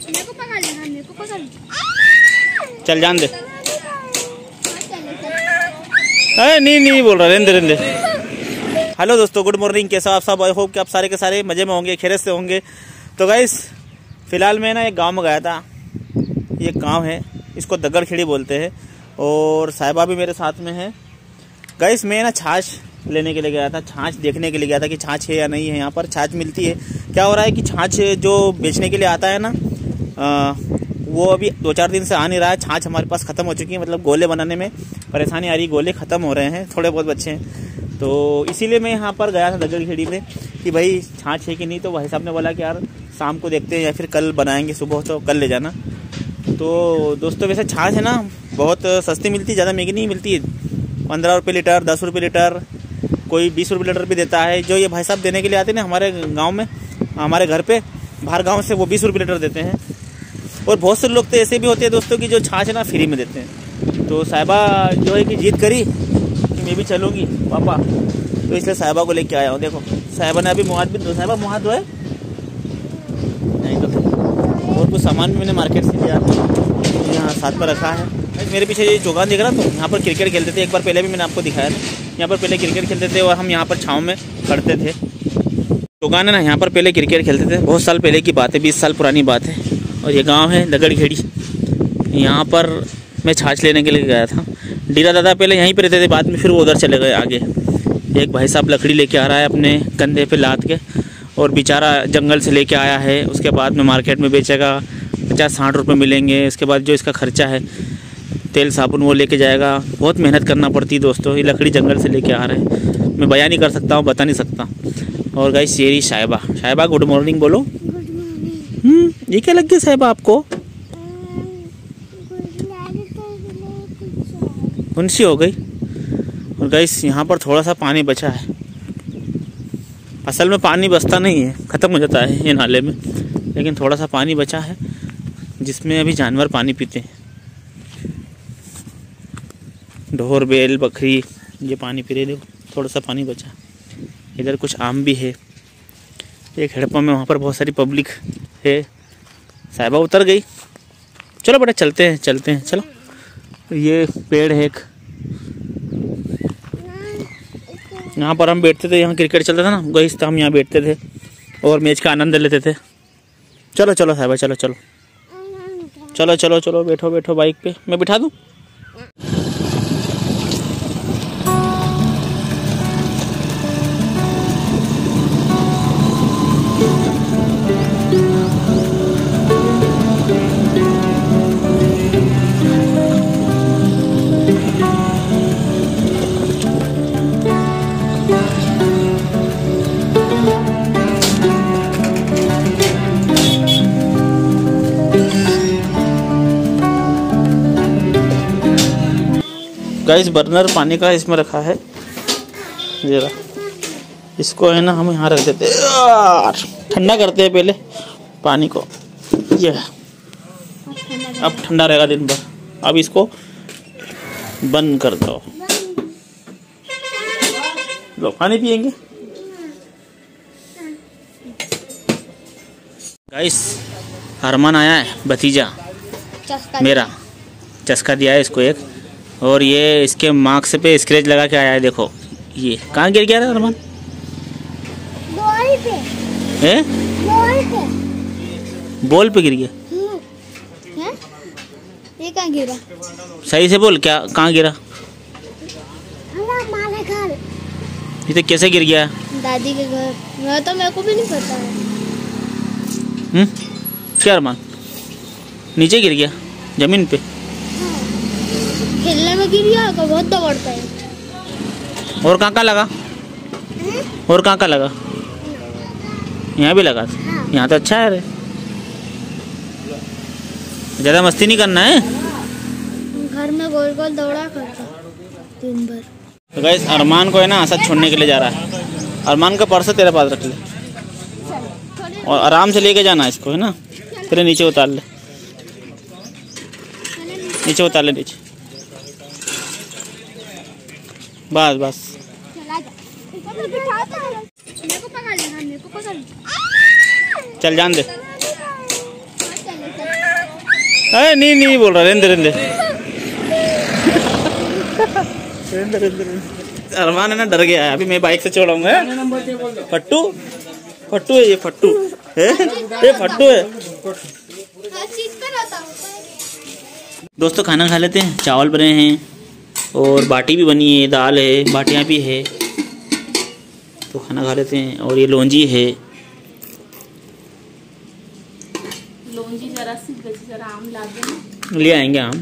मेरे को पकड़ लेना, मेरे को पकड़। चल जान दे। अरे नहीं बोल रहा, रहने दे। हेलो दोस्तों, गुड मॉर्निंग। कैसा आप सब? आई होप कि आप सारे के सारे मजे में होंगे, खैरियत से होंगे। तो गाइस फिलहाल मैं ना एक गांव में गया था। ये गांव है, इसको दगड़खेड़ी बोलते हैं, और साहिबा भी मेरे साथ में है। गाइस मैं ना छाछ लेने के लिए गया था, छाछ देखने के लिए गया था कि छाछ है या नहीं है। यहाँ पर छाछ मिलती है। क्या हो रहा है कि छाछ जो बेचने के लिए आता है ना, वो अभी 2-4 दिन से आ नहीं रहा है। छाछ हमारे पास ख़त्म हो चुकी है, मतलब गोले बनाने में परेशानी आ रही, गोले ख़त्म हो रहे हैं, थोड़े बहुत बच्चे हैं। तो इसीलिए मैं यहाँ पर गया था दगड़खेड़ी में कि भाई छाछ है कि नहीं। तो भाई साहब ने बोला कि यार शाम को देखते हैं या फिर कल बनाएंगे, सुबह तो कल ले जाना। तो दोस्तों वैसे छाछ है ना बहुत सस्ती मिलती है, ज़्यादा महंगी नहीं मिलती है। 15 रुपये लीटर, 10 रुपये लीटर, कोई 20 रुपये लीटर भी देता है। जो ये भाई साहब देने के लिए आते हैं ना हमारे गाँव में, हमारे घर पे बाहर गाँव से, वो 20 रुपये लीटर देते हैं। और बहुत से लोग तो ऐसे भी होते हैं दोस्तों कि जो छाछ है ना फ्री में देते हैं। तो साहिबा जो है कि जिद करी कि मैं भी चलूँगी पापा, तो इसलिए साहिबा को लेके आया हूँ। देखो साहिबा ने अभी मुँह हाथ भी धो, साहिबा मुँह हाथ धोए नहीं तो। और कुछ सामान भी मैंने मार्केट से लिया था, यहाँ साथ पर रखा है। मेरे पीछे ये चौगान दिख रहा, तो यहाँ पर क्रिकेट खेलते थे। एक बार पहले भी मैंने आपको दिखाया था, यहाँ पर पहले क्रिकेट खेलते थे और हम यहाँ पर छाँव में खड़ते थे। चौगान है ना, यहाँ पर पहले क्रिकेट खेलते थे। बहुत साल पहले की बात है, 20 साल पुरानी बात है। और ये गांव है दगड़खेड़ी। यहाँ पर मैं छाछ लेने के लिए गया था। डीरा दादा पहले यहीं पर रहते थे, बाद में फिर वो उधर चले गए आगे। एक भाई साहब लकड़ी लेके आ रहा है अपने कंधे पे लाद के, और बेचारा जंगल से लेके आया है। उसके बाद में मार्केट में बेचेगा, 50-60 रुपये मिलेंगे। उसके बाद जो इसका खर्चा है तेल साबुन वो लेके जाएगा। बहुत मेहनत करना पड़ती है दोस्तों, ये लकड़ी जंगल से लेके आ रहे हैं। मैं बयान नहीं कर सकता हूँ, बता नहीं सकता। और गाइस ये साहिबा, साहिबा गुड मॉर्निंग बोलो। ये क्या लग गया साहिबा आपको? फुंसी हो गई। और गाइस यहाँ पर थोड़ा सा पानी बचा है। असल में पानी बचता नहीं है, ख़त्म हो जाता है ये नाले में, लेकिन थोड़ा सा पानी बचा है जिसमें अभी जानवर पानी पीते हैं। ढोर बैल बकरी ये पानी पी रहे। देखो थोड़ा सा पानी बचा। इधर कुछ आम भी है। एक हड़प्पा में वहाँ पर बहुत सारी पब्लिक है। साहिबा उतर गई। चलो बेटा चलते हैं चलो। ये पेड़ है एक, यहाँ पर हम बैठते थे, यहाँ क्रिकेट चलता था ना गाइस, तो हम यहाँ बैठते थे और मैच का आनंद लेते थे। चलो साहिबा चलो बैठो बाइक पे, मैं बिठा दूँ। गाइस बर्नर पानी का इसमें रखा है जरा, इसको है ना हम यहाँ रख देते हैं, ठंडा करते हैं पहले पानी को। ये अब ठंडा रहेगा दिन भर। अब इसको बंद कर दो। लो पानी पियेंगे। गाइस अरमान आया है, भतीजा मेरा, चस्का दिया है इसको एक, और ये इसके मार्क्स पे स्क्रैच लगा के आया है। देखो ये कहाँ गिर गया था अरमान? बॉल पे गिर गया। ये कहाँ गिरा? सही से बोल, क्या कहाँ गिरा? ये तो कैसे गिर गया? दादी के घर। मैं तो, मेरे को भी नहीं पता है। क्या अरमान नीचे गिर गया जमीन पे? खेलने में गिर गया, बहुत दौड़ता है। और कहाँ लगा? और कहाँ लगा? यहाँ भी लगा था। हाँ। यहाँ तो अच्छा है रे, ज़्यादा मस्ती नहीं करना है। घर में गोल गोल दौड़ा करता दिन भर। तो गाइस अरमान को है ना आसाद छोड़ने के लिए जा रहा है। अरमान का पर्स तेरे पास रख ले और आराम से लेके जाना इसको, है ना। फिर नीचे उतार ले, नीचे उतार ले, नीचे बस। मेरे को पकड़ लेना, मेरे को पकड़। चल जान दे। अरे नहीं बोल रहा, रेंदे अरमान है ना, डर गया है। अभी मैं बाइक से छोड़ाऊंगा। फट्टू है ये, फट्टू है, ये फट्टू है। दोस्तों खाना खा लेते हैं। चावल बने हैं और बाटी भी बनी है, दाल है, बाटियाँ भी है। तो खाना खा लेते हैं। और ये लौंजी है, लौंजी जरा आम ला देना, ले आएंगे आम।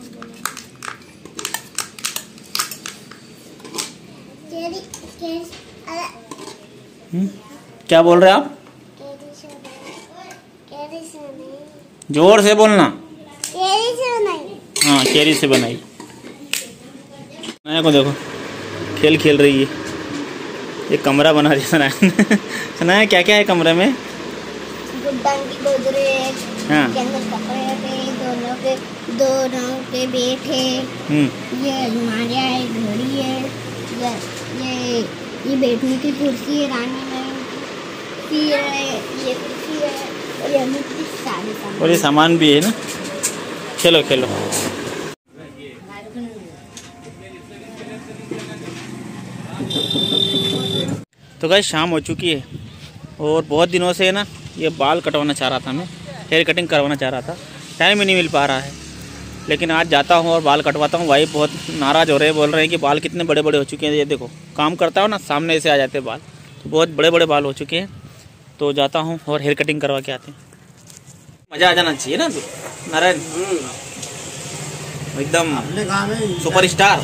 क्या बोल रहे हैं आप? जोर से बोलना। हाँ, कैरी से बनाई। सनाया को देखो खेल रही है। ये कमरा बना दिया सनाया ने। सनाया क्या क्या है कमरे में? हाँ, दोनों के बेट है, ये अलमारियाँ है, घड़ी है, ये बैठने की कुर्सी है, रानी में ये कुर्सी है, और ये सारे सामान, और ये सामान भी है ना। खेलो तो गाइस शाम हो चुकी है और बहुत दिनों से ना ये बाल कटवाना चाह रहा था मैं, हेयर कटिंग करवाना चाह रहा था। टाइम ही नहीं मिल पा रहा है, लेकिन आज जाता हूँ और बाल कटवाता हूँ। वाइफ बहुत नाराज़ हो रहे हैं, बोल रहे हैं कि बाल कितने बड़े बड़े हो चुके हैं। ये देखो काम करता हूँ ना, सामने से आ जाते हैं बाल, तो बहुत बड़े बड़े बाल हो चुके हैं। तो जाता हूँ और हेयर कटिंग करवा के आते हैं। मज़ा आ जाना चाहिए ना नारायण, एकदम सुपर स्टार।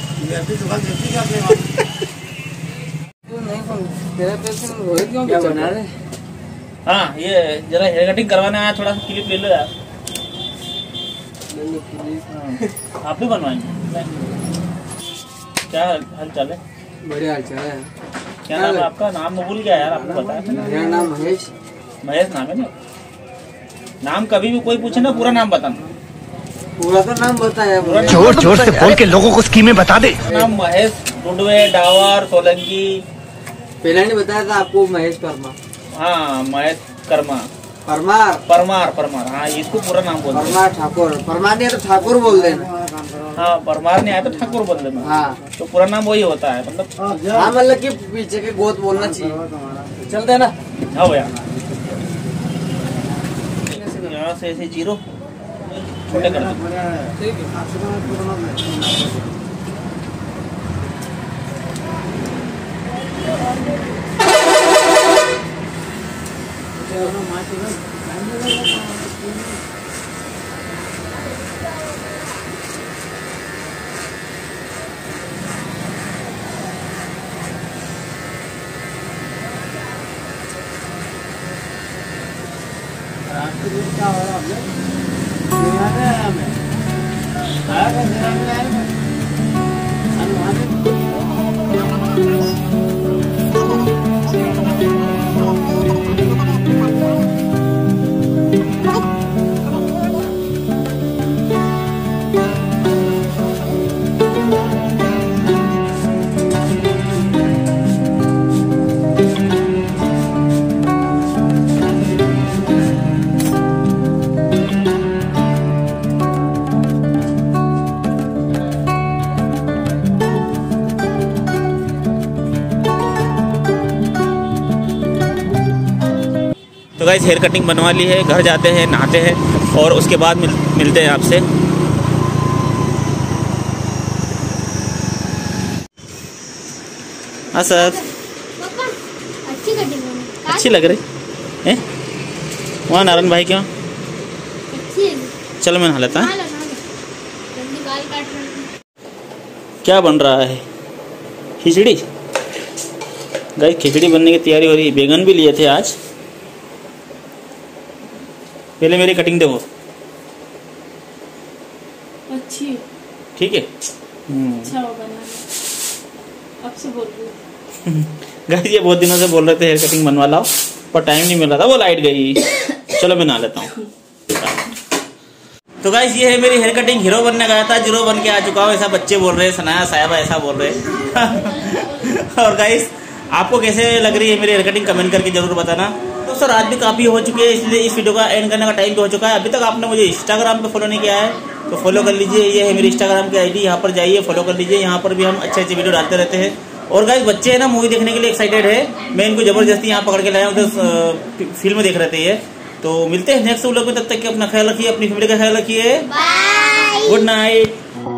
हाँ, ये जरा हेयर कटिंग करवाने आया, थोड़ा सा क्लिप ले लो यार। आप भी बनवाएंगे? क्या हाल चाल है? बढ़िया हाल चाल है। क्या नाम है आपका? नाम भूल गया यार, आपको बताया था ना। मेरा नाम महेश नाम है ना। नाम कभी भी कोई पूछे ना, पूरा नाम बताना। पूरा तो नाम बताया। जोर से बोल के लोगों को स्कीमें बता दे। नाम महेश डुडवे डावर सोलंकी। पहले नहीं बताया था आपको? महेश परमार। हाँ, महेश कर्मा परमार। हाँ, इसको पूरा नाम बोल परमार ठाकुर। परमार नहीं है तो ठाकुर बोल देना। हाँ, परमार नहीं आया तो ठाकुर बोल देना। हाँ, तो पूरा नाम वही होता है मतलब। हाँ, मतलब कि पीछे के गोद बोलना चाहिए। चलते ना। हाँ भैया, यहाँ से ऐसे 0 छोटे कर दो। तो गाइस हेयर कटिंग बनवा ली है, घर जाते हैं, नहाते हैं और उसके बाद मिलते हैं आपसे। हाँ सर, अच्छी कटिंग है, अच्छी लग रही है। वहाँ नारायण भाई क्यों? अच्छी है। चलो मैं नहा लेता हूँ। जल्दी बाल काट रहे हैं। क्या बन रहा है? खिचड़ी। गाइस खिचड़ी बनने की तैयारी हो रही है। बैगन भी लिए थे आज। पहले मेरी कटिंग देखो। अच्छी है। ठीक है। अच्छा होगा ना, अब से बोल रही हूँ। गाइस ये बहुत दिनों से बोल रहे थे हेयर कटिंग बनवा लाओ, पर टाइम नहीं मिल रहा था, वो लाइट गई। चलो मैं नहा लेता हूँ। तो गाइस ये है मेरी हेयर कटिंग। हीरो बनने गया था, 0 बन के आ चुका हूँ, ऐसा बच्चे बोल रहे हैं। सनाया साहिबा ऐसा बोल रहे हैं। और गाइस आपको कैसे लग रही है मेरी हेयर कटिंग, कमेंट करके जरूर बताना। दोस्तों रात भी काफी हो चुकी है, इसलिए इस वीडियो का एंड करने का टाइम भी हो चुका है। अभी तक आपने मुझे इंस्टाग्राम पे फॉलो नहीं किया है तो फॉलो कर लीजिए। ये है मेरी इंस्टाग्राम की आईडी, यहाँ पर जाइए फॉलो कर लीजिए। यहाँ पर भी हम अच्छे अच्छे वीडियो डालते रहते हैं। और गाइस बच्चे है ना मूवी देखने के लिए एक्साइटेड है, मैं इनको जबरदस्ती यहाँ पकड़ के लाया हूँ, उधर फिल्म देख रहे थे ये। तो मिलते हैं नेक्स्ट व्लॉग में, तब तक के अपना ख्याल रखिए, अपनी फैमिली का ख्याल रखिए। Good night.